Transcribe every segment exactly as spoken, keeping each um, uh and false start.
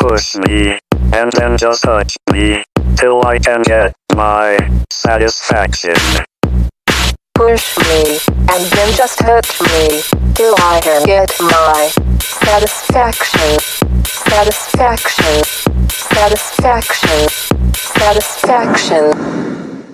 Push me, and then just touch me, till I can get my satisfaction. Push me, and then just touch me, till I can get my satisfaction. Satisfaction. Satisfaction. Satisfaction.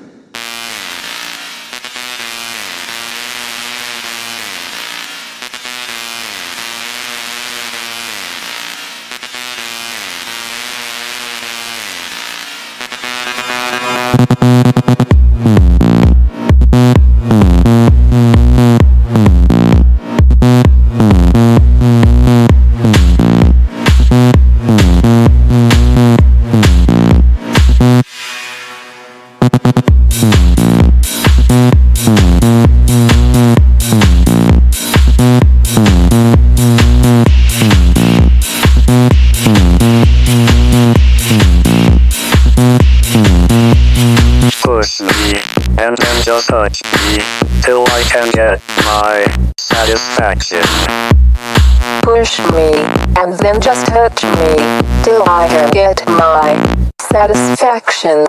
Push me, and then just touch me, till I can get my satisfaction. Push me, and then just touch me, till I can get my satisfaction.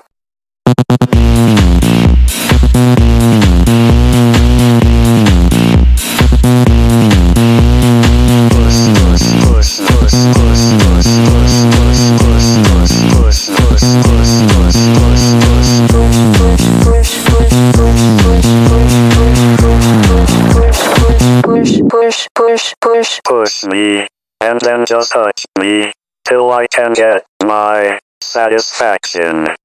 Push, push, push. Push me, and then just touch me, till I can get my satisfaction.